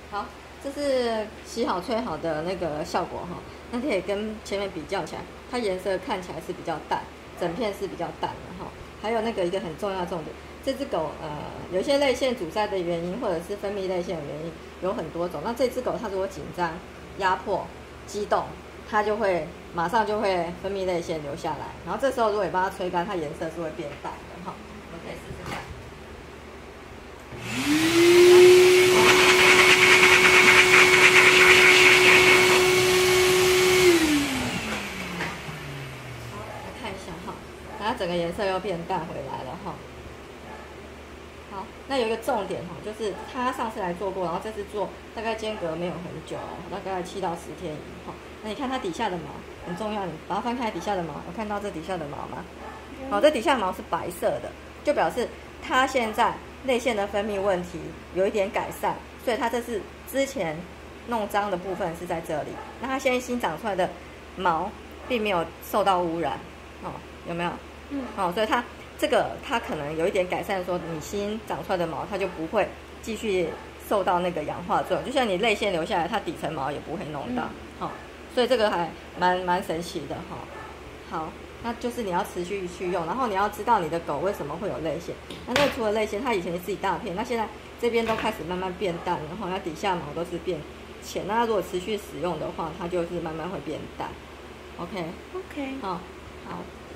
好，这是洗好吹好的那个效果哈，那可以跟前面比较起来，它颜色看起来是比较淡，整片是比较淡的哈。还有那个一个很重要的重点，这只狗有些泪腺阻塞的原因，或者是分泌泪腺的原因有很多种。那这只狗它如果紧张、压迫、激动，它就会马上就会分泌泪腺流下来。然后这时候如果你帮它吹干，它颜色是会变淡的哈。我们可以试试看。它整个颜色又变淡回来了哈。好，那有一个重点哈，就是他上次来做过，然后这次做大概间隔没有很久，大概7到10天以后。那你看它底下的毛很重要，你把它翻开底下的毛，有看到这底下的毛吗？好，这底下的毛是白色的，就表示它现在泪腺的分泌问题有一点改善，所以它这是之前弄脏的部分是在这里。那它现在新长出来的毛并没有受到污染，哦，有没有？哦，所以它可能有一点改善，说你新长出来的毛，它就不会继续受到那个氧化作用，就像你泪腺流下来，它底层毛也不会弄到，所以这个还蛮神奇的哈。好，那就是你要持续去用，然后你要知道你的狗为什么会有泪腺。那这除了泪腺，它以前是一大片，那现在这边都开始慢慢变淡，然后它底下毛都是变浅。那如果持续使用的话，它就是慢慢会变淡。OK， OK， 好。